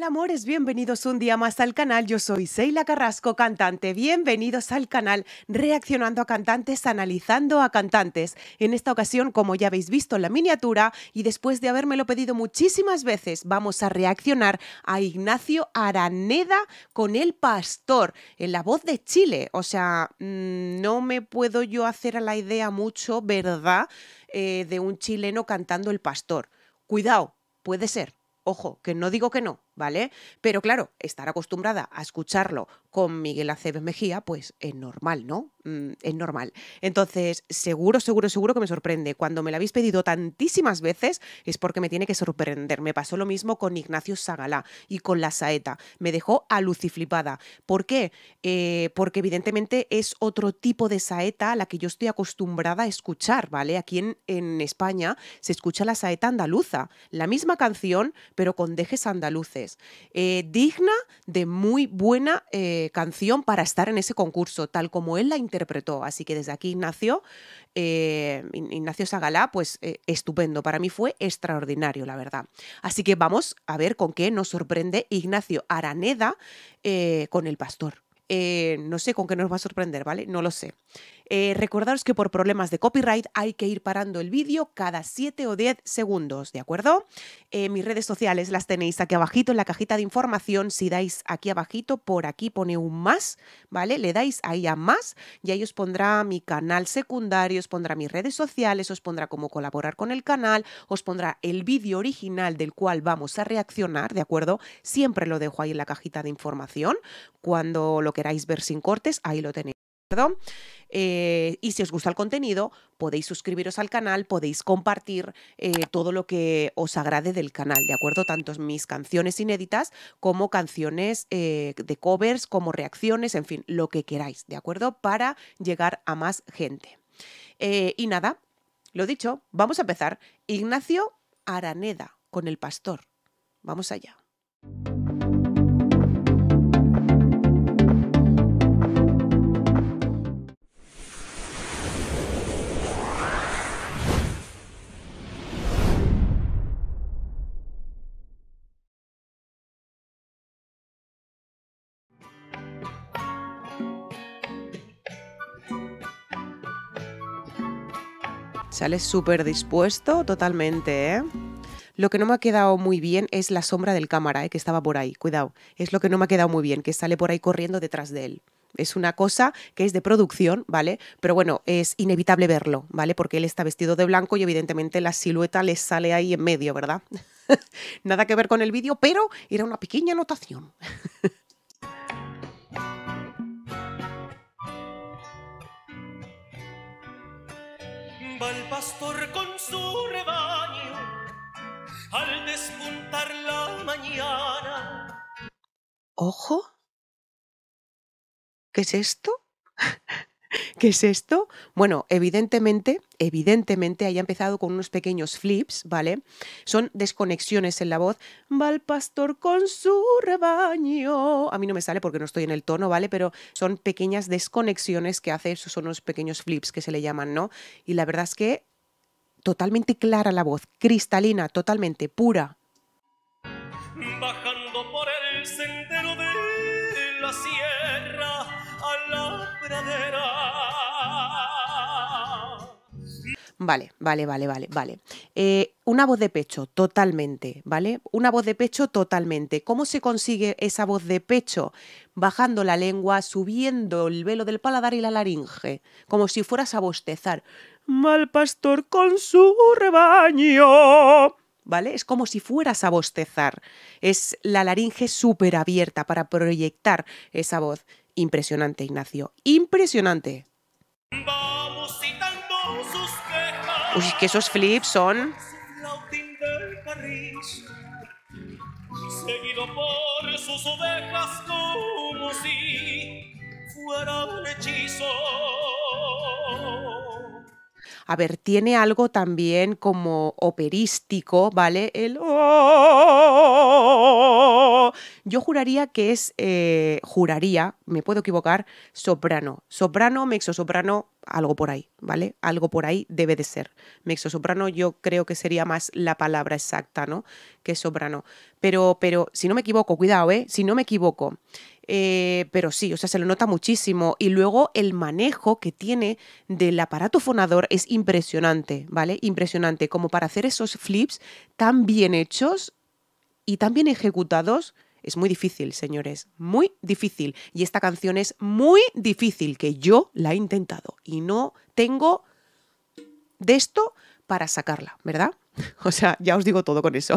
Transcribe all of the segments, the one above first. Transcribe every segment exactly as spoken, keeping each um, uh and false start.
Hola amores, bienvenidos un día más al canal. Yo soy Seila Carrasco, cantante. Bienvenidos al canal reaccionando a cantantes, analizando a cantantes. En esta ocasión, como ya habéis visto en la miniatura y después de habérmelo pedido muchísimas veces, vamos a reaccionar a Ignacio Araneda con El Pastor, en la voz de Chile. O sea, mmm, no me puedo yo hacer a la idea mucho, ¿verdad?, eh, de un chileno cantando El Pastor. Cuidado, puede ser. Ojo, que no digo que no, ¿vale? Pero claro, estar acostumbrada a escucharlo con Miguel Aceves Mejía, pues es normal, ¿no? Mm, es normal. Entonces, seguro, seguro, seguro que me sorprende. Cuando me lo habéis pedido tantísimas veces es porque me tiene que sorprender. Me pasó lo mismo con Ignacio Sagalá y con La Saeta. Me dejó aluciflipada. ¿Por qué? Eh, porque evidentemente es otro tipo de saeta a la que yo estoy acostumbrada a escuchar, ¿vale? Aquí en, en España se escucha la saeta andaluza. La misma canción, pero con dejes andaluces. Eh, digna de muy buena eh, canción para estar en ese concurso, tal como él la interpretó. Así que desde aquí, Ignacio, eh, Ignacio Sagalá, pues eh, estupendo. Para mí fue extraordinario, la verdad. Así que vamos a ver con qué nos sorprende Ignacio Araneda eh, con El Pastor. Eh, no sé con qué nos va a sorprender, ¿vale? No lo sé. Eh, recordaros que por problemas de copyright hay que ir parando el vídeo cada siete o diez segundos, ¿de acuerdo? Eh, mis redes sociales las tenéis aquí abajito en la cajita de información. Si dais aquí abajito, por aquí pone un más, ¿vale? Le dais ahí a más y ahí os pondrá mi canal secundario, os pondrá mis redes sociales, os pondrá cómo colaborar con el canal, os pondrá el vídeo original del cual vamos a reaccionar, ¿de acuerdo? Siempre lo dejo ahí en la cajita de información. Cuando lo queráis ver sin cortes, ahí lo tenéis. Perdón. Eh, y si os gusta el contenido, podéis suscribiros al canal, podéis compartir eh, todo lo que os agrade del canal, ¿de acuerdo? Tanto mis canciones inéditas como canciones eh, de covers, como reacciones, en fin, lo que queráis, ¿de acuerdo? Para llegar a más gente. Eh, y nada, lo dicho, vamos a empezar. Ignacio Araneda con El Pastor. Vamos allá. Sale súper dispuesto totalmente, ¿eh? Lo que no me ha quedado muy bien es la sombra del cámara, ¿eh? Que estaba por ahí, cuidado. Es lo que no me ha quedado muy bien, que sale por ahí corriendo detrás de él. Es una cosa que es de producción, ¿vale? Pero bueno, es inevitable verlo, ¿vale? Porque él está vestido de blanco y evidentemente la silueta le sale ahí en medio, ¿verdad? Nada que ver con el vídeo, pero era una pequeña anotación. Va el pastor con su rebaño al despuntar la mañana. ¡Ojo! ¿Qué es esto? ¿Qué es esto? Bueno, evidentemente, evidentemente haya empezado con unos pequeños flips, ¿vale? Son desconexiones en la voz. Va el pastor con su rebaño. A mí no me sale porque no estoy en el tono, ¿vale? Pero son pequeñas desconexiones que hace, esos son unos pequeños flips que se le llaman, ¿no? Y la verdad es que totalmente clara la voz, cristalina, totalmente pura. Bajando por el sendero de la sierra a la pradera. Vale, vale, vale, vale, vale. Eh, una voz de pecho, totalmente, ¿vale? Una voz de pecho, totalmente. ¿Cómo se consigue esa voz de pecho? Bajando la lengua, subiendo el velo del paladar y la laringe, como si fueras a bostezar. Mal pastor con su rebaño. ¿Vale? Es como si fueras a bostezar. Es la laringe súper abierta para proyectar esa voz. Impresionante, Ignacio. Impresionante. Vamos citando sus quejas. Uy, que esos flips son... Flautín del carriz, seguido por sus ovejas como si fuera un hechizo. A ver, tiene algo también como operístico, ¿vale? El... oh, ¡Oh! Yo juraría que es, eh, juraría, me puedo equivocar, soprano. Soprano, mezzosoprano, algo por ahí, ¿vale? Algo por ahí debe de ser. Mezzosoprano yo creo que sería más la palabra exacta, ¿no? Que soprano. Pero, pero, si no me equivoco, cuidado, ¿eh? Si no me equivoco. Eh, pero sí, o sea, se lo nota muchísimo. Y luego el manejo que tiene del aparato fonador es impresionante, ¿vale? Impresionante. Como para hacer esos flips tan bien hechos y tan bien ejecutados, es muy difícil, señores, muy difícil. Y esta canción es muy difícil, que yo la he intentado y no tengo de esto para sacarla, ¿verdad? O sea, ya os digo todo con eso.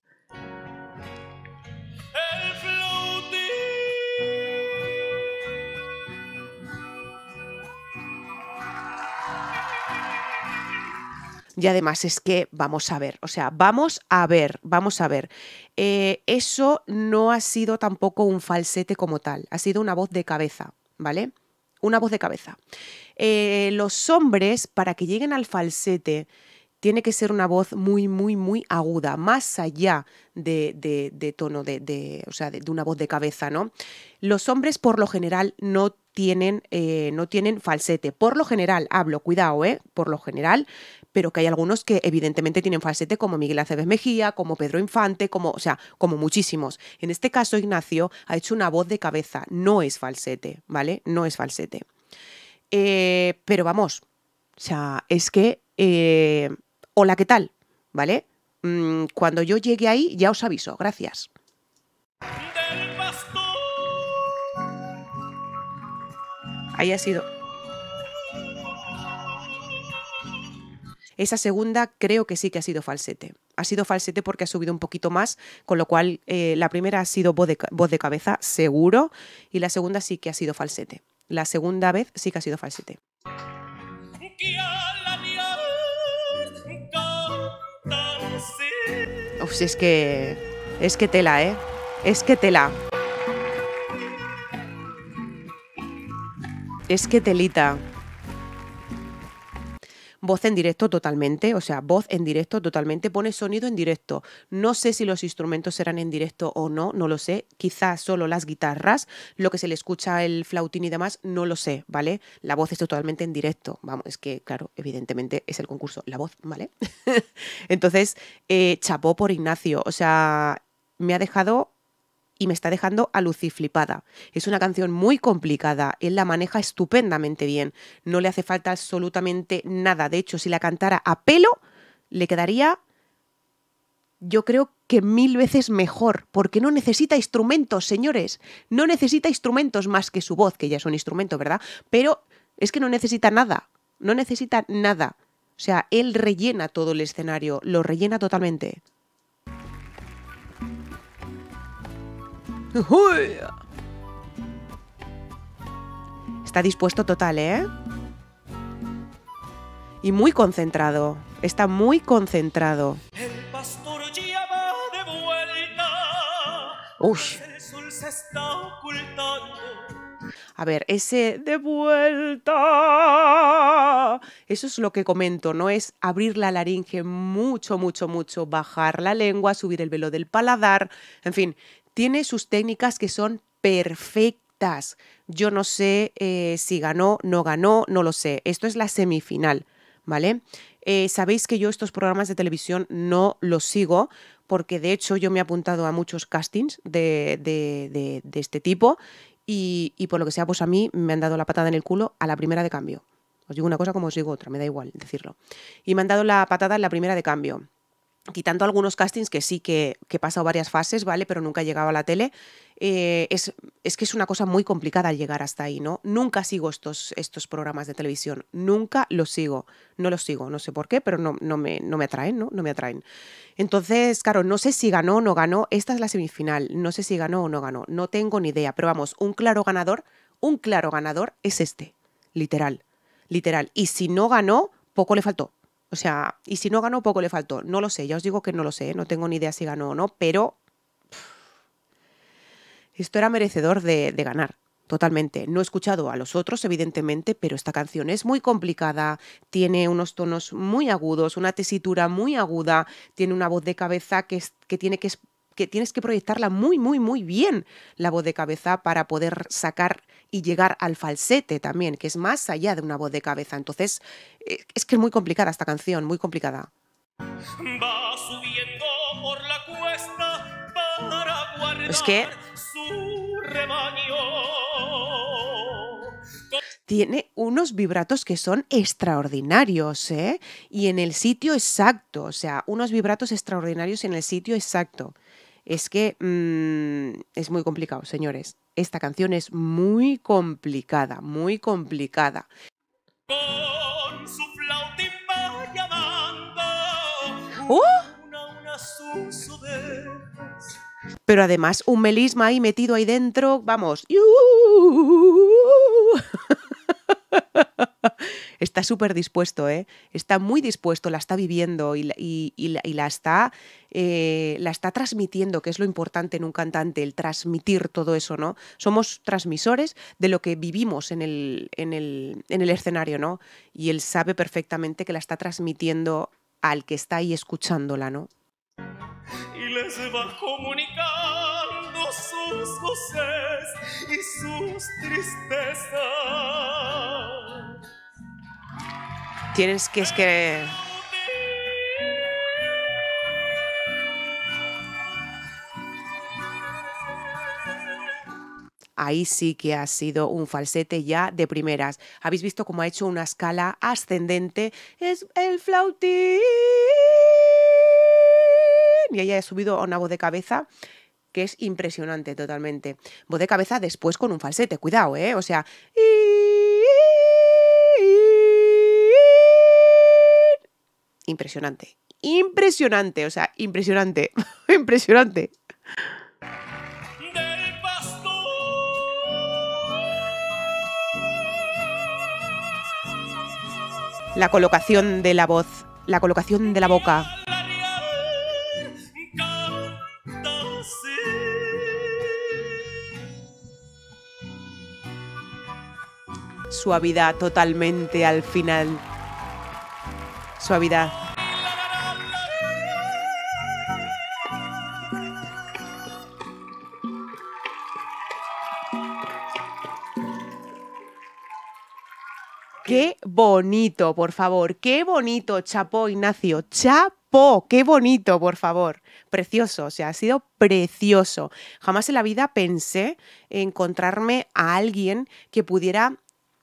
Y además es que, vamos a ver, o sea, vamos a ver, vamos a ver. Eh, eso no ha sido tampoco un falsete como tal, ha sido una voz de cabeza, ¿vale? Una voz de cabeza. Eh, los hombres, para que lleguen al falsete, tiene que ser una voz muy, muy, muy aguda, más allá de, de, de tono, de, de, o sea, de, de una voz de cabeza, ¿no? Los hombres, por lo general, no tienen, eh, no tienen falsete. Por lo general, hablo, cuidado, ¿eh? Por lo general, pero que hay algunos que evidentemente tienen falsete, como Miguel Aceves Mejía, como Pedro Infante, como, o sea, como muchísimos. En este caso, Ignacio ha hecho una voz de cabeza, no es falsete, ¿vale? No es falsete. Eh, pero vamos, o sea, es que... Eh, hola, ¿qué tal? ¿Vale? Mm, cuando yo llegue ahí, ya os aviso. Gracias. Ahí ha sido. Esa segunda creo que sí que ha sido falsete. Ha sido falsete porque ha subido un poquito más, con lo cual eh, la primera ha sido voz de, voz de cabeza, seguro, y la segunda sí que ha sido falsete. La segunda vez sí que ha sido falsete. Uf, es que... Es que tela, ¿eh? Es que tela. Es que telita. Voz en directo totalmente, o sea, voz en directo totalmente, pone sonido en directo. No sé si los instrumentos serán en directo o no, no lo sé. Quizás solo las guitarras, lo que se le escucha el flautín y demás, no lo sé, ¿vale? La voz es totalmente en directo. Vamos, es que, claro, evidentemente es el concurso, la voz, ¿vale? Entonces, eh, chapó por Ignacio, o sea, me ha dejado... y me está dejando aluciflipada. Es una canción muy complicada, él la maneja estupendamente bien, no le hace falta absolutamente nada. De hecho, si la cantara a pelo, le quedaría, yo creo que mil veces mejor, porque no necesita instrumentos, señores, no necesita instrumentos más que su voz, que ya es un instrumento, ¿verdad? Pero es que no necesita nada, no necesita nada. O sea, él rellena todo el escenario, lo rellena totalmente. Está dispuesto total, ¿eh? Y muy concentrado. Está muy concentrado. El pastor ya va de vuelta. Uy. El sol se está ocultando. A ver, ese de vuelta. Eso es lo que comento, ¿no? Es abrir la laringe mucho, mucho, mucho. Bajar la lengua, subir el velo del paladar. En fin, tiene sus técnicas que son perfectas. Yo no sé eh, si ganó, no ganó, no lo sé. Esto es la semifinal, ¿vale? Eh, Sabéis que yo estos programas de televisión no los sigo porque de hecho yo me he apuntado a muchos castings de, de, de, de este tipo y, y por lo que sea, pues a mí me han dado la patada en el culo a la primera de cambio. Os digo una cosa como os digo otra, me da igual decirlo. Y me han dado la patada en la primera de cambio. Quitando algunos castings que sí que, que he pasado varias fases, ¿vale? Pero nunca he llegado a la tele. Eh, es, es que es una cosa muy complicada llegar hasta ahí, ¿no? Nunca sigo estos, estos programas de televisión. Nunca los sigo. No los sigo. No sé por qué, pero no, no, me, no me atraen, ¿no? No me atraen. Entonces, claro, no sé si ganó o no ganó. Esta es la semifinal. No sé si ganó o no ganó. No tengo ni idea. Pero vamos, un claro ganador, un claro ganador es este. Literal. Literal. Y si no ganó, poco le faltó. O sea, y si no ganó, poco le faltó. No lo sé, ya os digo que no lo sé, no tengo ni idea si ganó o no, pero pff, esto era merecedor de, de ganar, totalmente. No he escuchado a los otros, evidentemente, pero esta canción es muy complicada, tiene unos tonos muy agudos, una tesitura muy aguda, tiene una voz de cabeza que, es, que tiene que que tienes que proyectarla muy, muy, muy bien, la voz de cabeza, para poder sacar y llegar al falsete también, que es más allá de una voz de cabeza. Entonces, eh, es que es muy complicada esta canción, muy complicada. Va subiendo por la cuesta para guardar Es que su rebaño. tiene unos vibratos que son extraordinarios, ¿eh? Y en el sitio exacto, o sea, unos vibratos extraordinarios en el sitio exacto. Es que mmm, es muy complicado, señores. Esta canción es muy complicada, muy complicada. Con su flautín va llamando ¡Oh! una, una sus ovejas. Pero además un melisma ahí metido ahí dentro, vamos. Está súper dispuesto, ¿eh? Está muy dispuesto, la está viviendo y la, y, y la, y la, está, eh, la está transmitiendo, que es lo importante en un cantante, el transmitir todo eso, ¿no? Somos transmisores de lo que vivimos en el, en el, en el escenario, ¿no? Y él sabe perfectamente que la está transmitiendo al que está ahí escuchándola, ¿no? Y les va comunicando sus voces y sus tristezas. Tienes que, es que... Ahí sí que ha sido un falsete ya de primeras. ¿Habéis visto cómo ha hecho una escala ascendente? Es el flautín. Y ella ha subido a una voz de cabeza que es impresionante totalmente. Voz de cabeza después con un falsete, cuidado, ¿eh? O sea... Impresionante. Impresionante, o sea, impresionante. Impresionante. Del pastor. La colocación de la voz, la colocación de la boca. Suavidad totalmente al final. Suavidad. Qué bonito, por favor. Qué bonito, chapó, Ignacio. Chapó, qué bonito, por favor. Precioso, o sea, ha sido precioso. Jamás en la vida pensé encontrarme a alguien que pudiera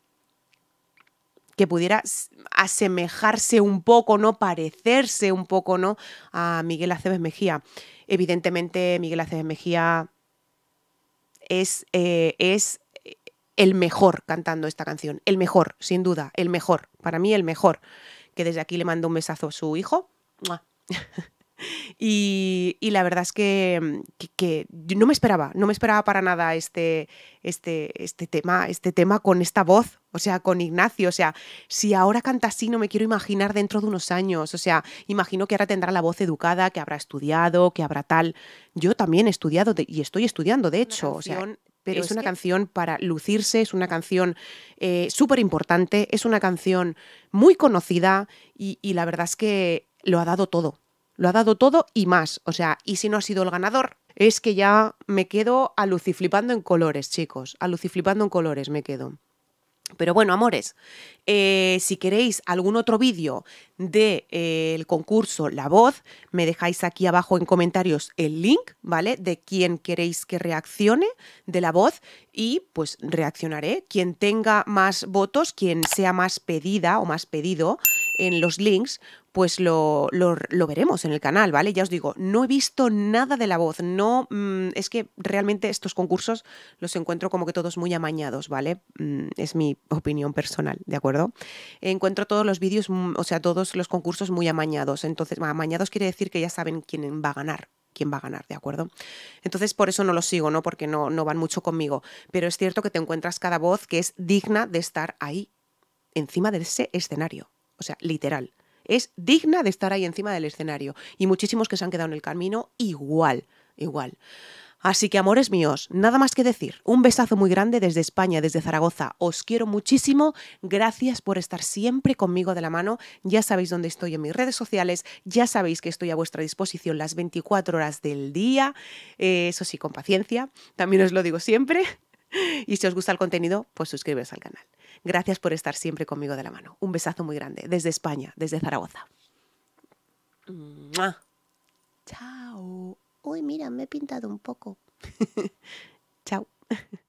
que pudiera asemejarse un poco, ¿no? Parecerse un poco, ¿no? A Miguel Aceves Mejía. Evidentemente, Miguel Aceves Mejía es, eh, es el mejor cantando esta canción. El mejor, sin duda, el mejor. Para mí, el mejor. Que desde aquí le mando un besazo a su hijo. Y, y la verdad es que, que, que no me esperaba, no me esperaba para nada este, este, este, tema, este tema con esta voz, o sea, con Ignacio. O sea, si ahora canta así, no me quiero imaginar dentro de unos años. O sea, imagino que ahora tendrá la voz educada, que habrá estudiado, que habrá tal. Yo también he estudiado de, y estoy estudiando, de hecho. O sea, pero es, es una que... canción para lucirse, es una canción eh, súper importante, es una canción muy conocida y, y la verdad es que lo ha dado todo. Lo ha dado todo y más. O sea, y si no ha sido el ganador, es que ya me quedo aluciflipando en colores, chicos. Aluciflipando en colores me quedo. Pero bueno, amores, eh, si queréis algún otro vídeo del de, eh, concurso La Voz, me dejáis aquí abajo en comentarios el link, ¿vale? De quién queréis que reaccione de La Voz y pues reaccionaré. Quien tenga más votos, quien sea más pedida o más pedido en los links, pues lo, lo, lo veremos en el canal, ¿vale? Ya os digo, no he visto nada de La Voz, no, mmm, es que realmente estos concursos los encuentro como que todos muy amañados, ¿vale? Mm, es mi opinión personal, ¿de acuerdo? Encuentro todos los vídeos, o sea, todos los concursos muy amañados, entonces, amañados quiere decir que ya saben quién va a ganar. quién va a ganar, ¿de acuerdo? Entonces, por eso no los sigo, ¿no? Porque no, no van mucho conmigo, pero es cierto que te encuentras cada voz que es digna de estar ahí, encima de ese escenario, o sea, literal. Es digna de estar ahí encima del escenario. Y muchísimos que se han quedado en el camino igual, igual. Así que, amores míos, nada más que decir. Un besazo muy grande desde España, desde Zaragoza. Os quiero muchísimo. Gracias por estar siempre conmigo de la mano. Ya sabéis dónde estoy en mis redes sociales. Ya sabéis que estoy a vuestra disposición las veinticuatro horas del día. Eh, eso sí, con paciencia. También os lo digo siempre. Y si os gusta el contenido, pues suscribiros al canal. Gracias por estar siempre conmigo de la mano. Un besazo muy grande desde España, desde Zaragoza. ¡Mua! Chao. Uy, mira, me he pintado un poco. Chao.